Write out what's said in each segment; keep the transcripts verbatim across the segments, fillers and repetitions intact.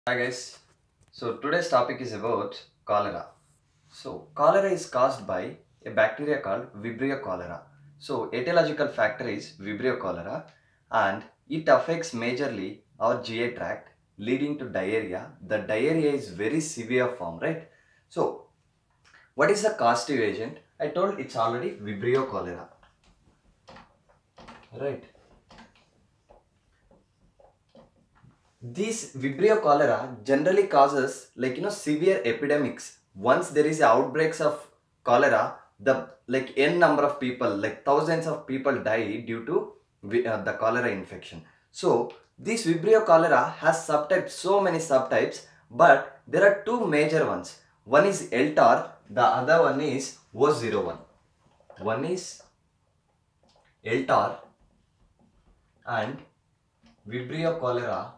Hi guys, so today's topic is about cholera. So cholera is caused by a bacteria called Vibrio cholera. So etiological factor is Vibrio cholera and it affects majorly our G I tract leading to diarrhea. The diarrhea is very severe form, right? So what is the causative agent? I told it's already Vibrio cholera, right? These Vibrio cholera generally causes like you know severe epidemics. Once there is outbreaks of cholera, the like n number of people, like thousands of people die due to vi- uh, the cholera infection. So this Vibrio cholera has subtypes, so many subtypes, but there are two major ones. One is L T A R, the other one is O zero one. One is L T A R and Vibrio cholera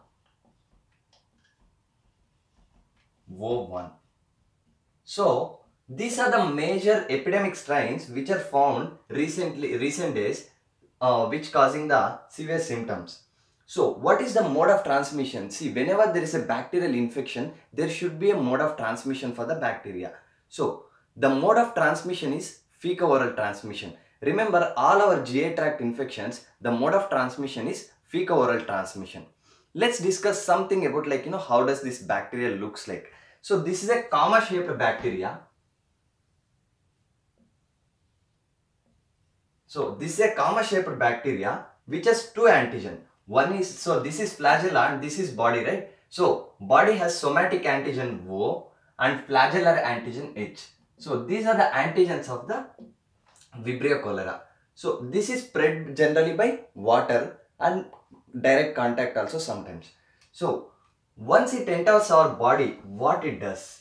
O one. So these are the major epidemic strains which are found recently recent days, uh, which causing the severe symptoms. So what is the mode of transmission? See, whenever there is a bacterial infection, there should be a mode of transmission for the bacteria. So the mode of transmission is fecal-oral transmission. Remember, all our G I tract infections, the mode of transmission is fecal-oral transmission. Let's discuss something about like you know how does this bacteria looks like. So this is a comma shaped bacteria. So this is a comma shaped bacteria which has two antigen. One is, so this is flagella and this is body, right? So body has somatic antigen O and flagellar antigen H. So these are the antigens of the Vibrio cholera. So this is spread generally by water and direct contact also sometimes. So once it enters our body, what it does?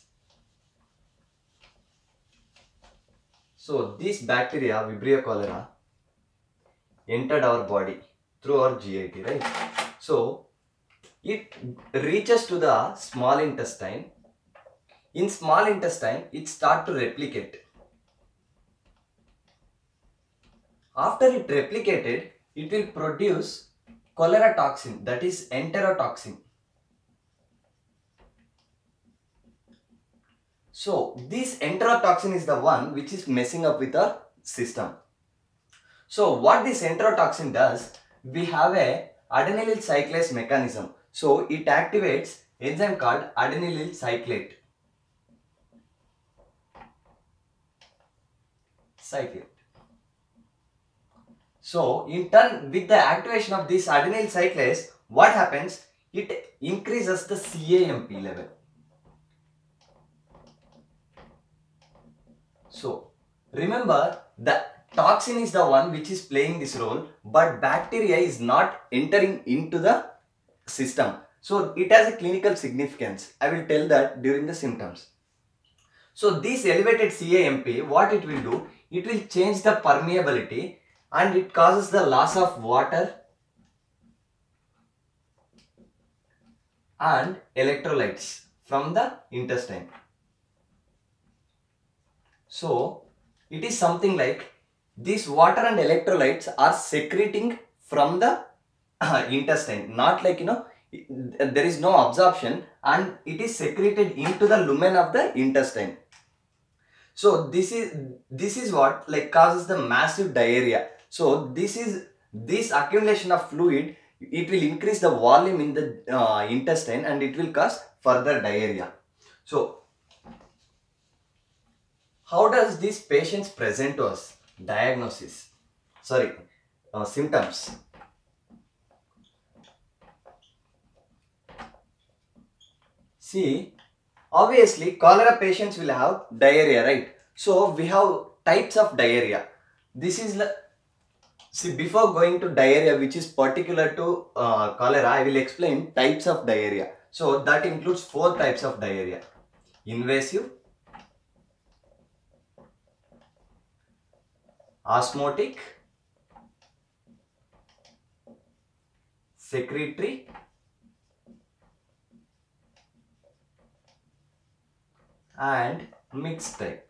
So this bacteria, Vibrio cholera, entered our body through our G I T, right? So it reaches to the small intestine. In small intestine, it start to replicate. After it replicated, it will produce cholera toxin, that is enterotoxin. So this enterotoxin is the one which is messing up with our system. So what this enterotoxin does, we have a adenylyl cyclase mechanism. So it activates enzyme called adenylyl cyclate. Cyclate. So in turn, with the activation of this adenylyl cyclase, what happens? It increases the C A M P level. So remember, the toxin is the one which is playing this role, but bacteria is not entering into the system. So it has a clinical significance. I will tell that during the symptoms. So this elevated C A M P, what it will do? It will change the permeability and it causes the loss of water and electrolytes from the intestine. So it is something like these water and electrolytes are secreting from the uh, intestine, not like you know there is no absorption and it is secreted into the lumen of the intestine. So this is this is what like causes the massive diarrhea. So this is this accumulation of fluid, it will increase the volume in the uh, intestine and it will cause further diarrhea. So how does these patients present to us? Diagnosis, sorry, uh, symptoms. See, obviously cholera patients will have diarrhea, right? So we have types of diarrhea. This is the, see, before going to diarrhea which is particular to uh, cholera, I will explain types of diarrhea. So that includes four types of diarrhea: invasive, osmotic, secretory, and mixed type.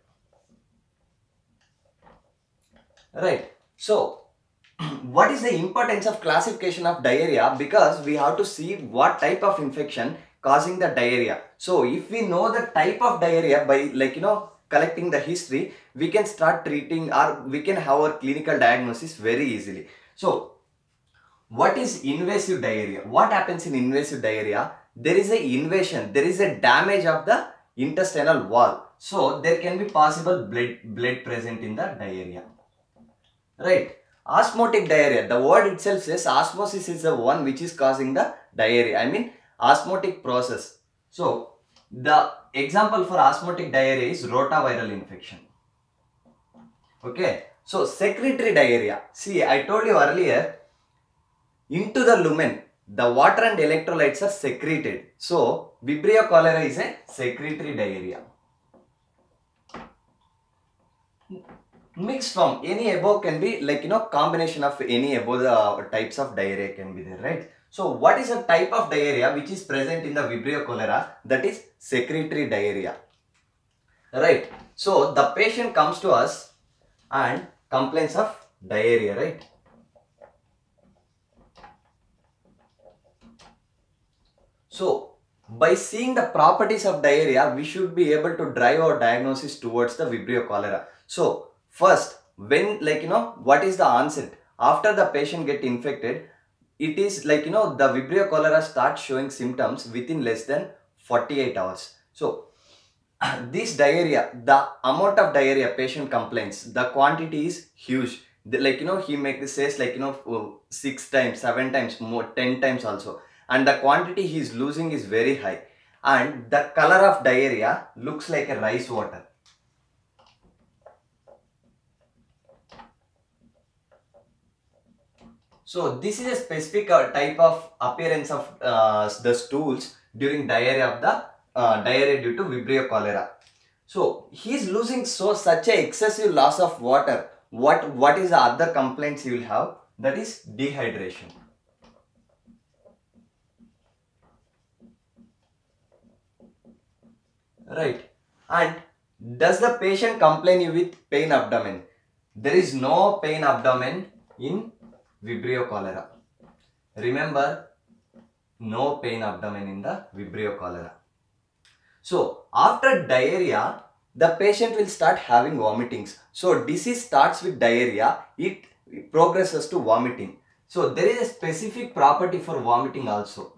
Right. So what is the importance of classification of diarrhea? Because we have to see what type of infection causing the diarrhea. So if we know the type of diarrhea by like you know collecting the history, we can start treating or we can have our clinical diagnosis very easily. So what is invasive diarrhea? What happens in invasive diarrhea? There is a invasion, there is a damage of the intestinal wall. So there can be possible blood, blood present in the diarrhea. Right. Osmotic diarrhea. The word itself says osmosis is the one which is causing the diarrhea. I mean osmotic process. So the example for osmotic diarrhea is rotaviral infection. Okay. So secretory diarrhea. See, I told you earlier, into the lumen, the water and electrolytes are secreted. So Vibrio cholera is a secretory diarrhea. Mixed form, any above can be like you know combination of any above the uh, types of diarrhea can be there, right? So what is a type of diarrhea which is present in the Vibrio cholera? That is secretory diarrhea, right? So the patient comes to us and complains of diarrhea, right? So by seeing the properties of diarrhea, we should be able to drive our diagnosis towards the Vibrio cholera. So first, when like you know what is the onset? After the patient get infected, it is like you know the Vibrio cholera starts showing symptoms within less than forty-eight hours. So this diarrhea, the amount of diarrhea patient complains, the quantity is huge. The, like you know he makes says like you know six times, seven times more, ten times also, and the quantity he is losing is very high, and the color of diarrhea looks like a rice water. So this is a specific uh, type of appearance of uh, the stools during diarrhea of the uh, diarrhea due to Vibrio cholera. So he is losing so such a excessive loss of water. What what is the other complaints you will have? That is dehydration. Right. And does the patient complain you with pain abdomen? There is no pain abdomen in Vibrio cholera. Remember, no pain abdomen in the Vibrio cholera. So after diarrhea, the patient will start having vomitings. So disease starts with diarrhea, it progresses to vomiting. So there is a specific property for vomiting also.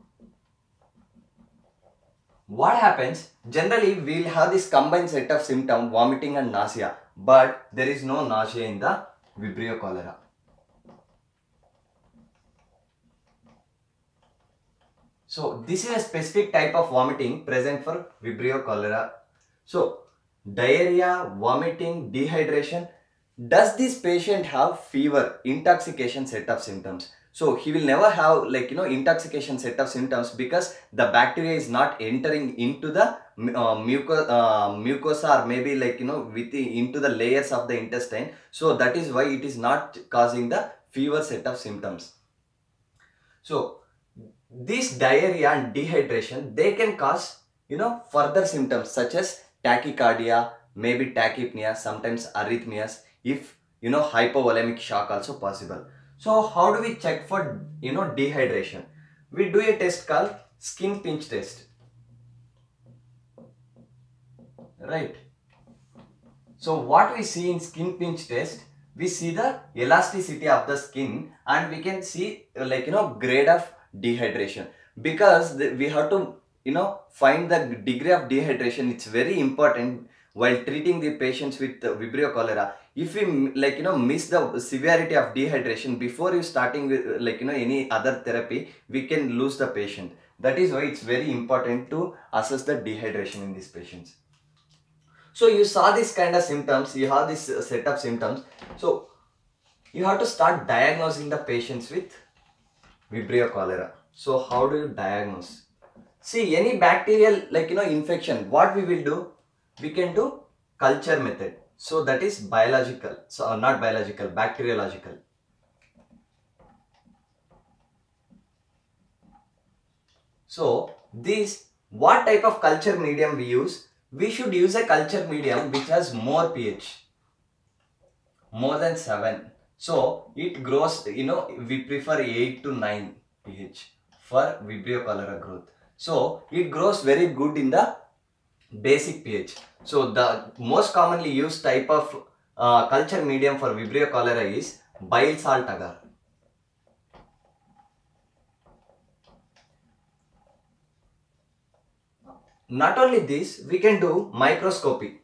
What happens? Generally, we will have this combined set of symptoms, vomiting and nausea, but there is no nausea in the Vibrio cholera. So this is a specific type of vomiting present for Vibrio cholera. So diarrhea, vomiting, dehydration. Does this patient have fever, intoxication set of symptoms? So he will never have like you know intoxication set of symptoms because the bacteria is not entering into the uh, muco uh, mucosa or maybe like you know with the, into the layers of the intestine. So that is why it is not causing the fever set of symptoms. So this diarrhea and dehydration, they can cause you know further symptoms such as tachycardia, maybe tachypnea, sometimes arrhythmias, if you know hypovolemic shock also possible. So how do we check for you know dehydration? We do a test called skin pinch test, right? So what we see in skin pinch test, we see the elasticity of the skin and we can see uh, like you know grade of dehydration, because the, we have to you know find the degree of dehydration. It's very important while treating the patients with uh, Vibrio cholera. If we like you know miss the severity of dehydration before you starting with uh, like you know any other therapy, we can lose the patient. That is why it's very important to assess the dehydration in these patients. So you saw this kind of symptoms, you have this uh, set of symptoms. So you have to start diagnosing the patients with Vibrio cholera. So how do you diagnose? See, any bacterial like you know infection, what we will do? We can do culture method. So that is biological. So uh, not biological, bacteriological. So this, what type of culture medium we use? We should use a culture medium which has more pH, more than seven. So it grows, you know, we prefer eight to nine pH for Vibrio cholera growth. So it grows very good in the basic pH. So the most commonly used type of uh, culture medium for Vibrio cholera is bile salt agar. Not only this, we can do microscopy.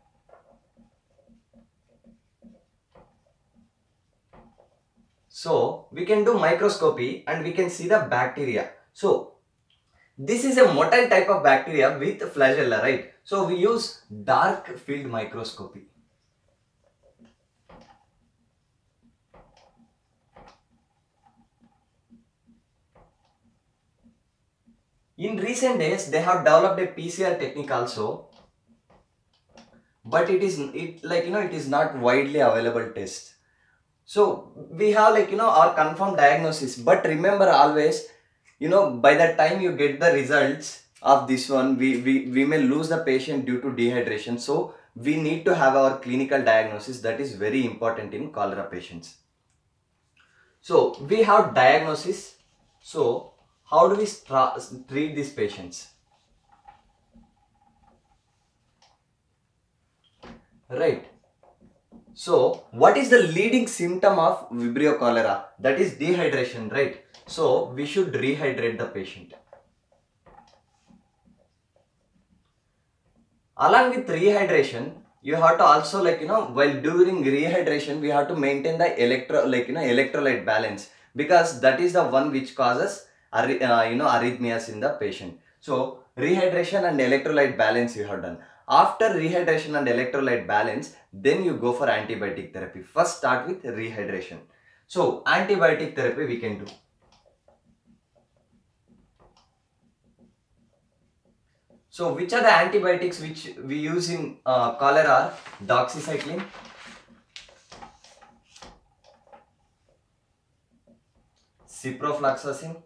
So we can do microscopy and we can see the bacteria. So this is a motile type of bacteria with flagella, right? So we use dark field microscopy. In recent days, they have developed a P C R technique also, but it is it like you know it is not widely available test. So we have like you know our confirmed diagnosis, but remember always, you know by the time you get the results of this one, we, we, we may lose the patient due to dehydration. So we need to have our clinical diagnosis, that is very important in cholera patients. So we have diagnosis. So how do we treat these patients? Right. So what is the leading symptom of Vibrio cholera? That is dehydration, right? So we should rehydrate the patient. Along with rehydration, you have to also like you know while during rehydration we have to maintain the electro like you know electrolyte balance, because that is the one which causes uh, you know arrhythmias in the patient. So rehydration and electrolyte balance you have done. After rehydration and electrolyte balance, then you go for antibiotic therapy. First start with rehydration. So antibiotic therapy we can do. So which are the antibiotics which we use in uh, cholera? Doxycycline, ciprofloxacin,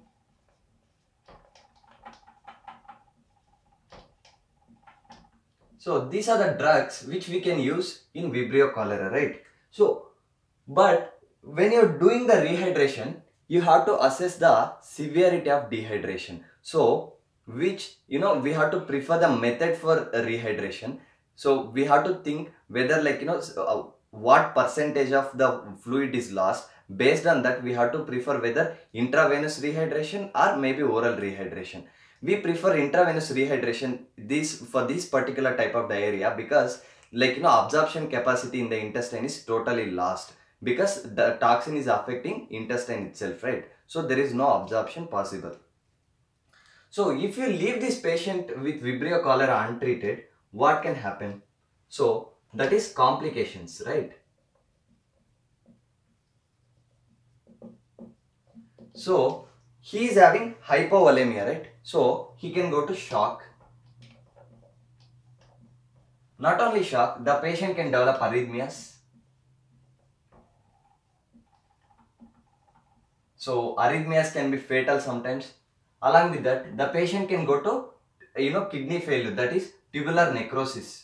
so these are the drugs which we can use in Vibrio cholera, right? So, but when you're doing the rehydration, you have to assess the severity of dehydration. So, which you know we have to prefer the method for rehydration. So we have to think whether like you know uh, what percentage of the fluid is lost. Based on that, we have to prefer whether intravenous rehydration or maybe oral rehydration. We prefer intravenous rehydration this for this particular type of diarrhea, because like you know absorption capacity in the intestine is totally lost, because the toxin is affecting intestine itself, right? So there is no absorption possible. So if you leave this patient with Vibrio cholera untreated, what can happen? So that is complications, right? So he is having hypovolemia, right? So he can go to shock. Not only shock, the patient can develop arrhythmias. So arrhythmias can be fatal sometimes. Along with that, the patient can go to you know kidney failure, that is tubular necrosis.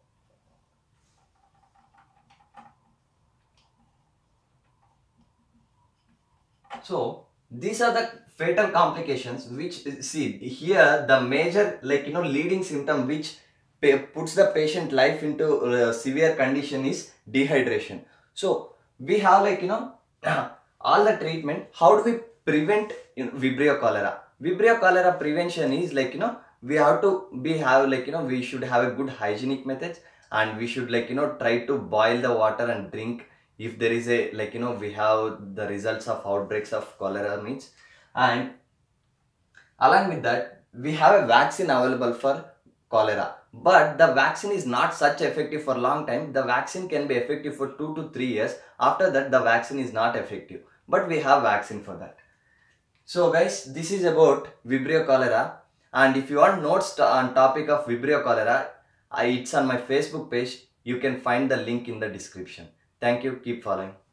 So these are the fatal complications which, see here, the major like you know leading symptom which puts the patient life into uh, severe condition is dehydration. So we have like you know all the treatment. How do we prevent you know, Vibrio cholera? Vibrio cholera prevention is like you know we have to be have like you know we should have a good hygienic methods, and we should like you know try to boil the water and drink if there is a like you know we have the results of outbreaks of cholera means. And along with that, we have a vaccine available for cholera, but the vaccine is not such effective for long time. The vaccine can be effective for two to three years. After that, the vaccine is not effective, but we have vaccine for that. So guys, this is about Vibrio cholera, and if you want notes on topic of Vibrio cholera, I, it's on my Facebook page. You can find the link in the description. Thank you. Keep following.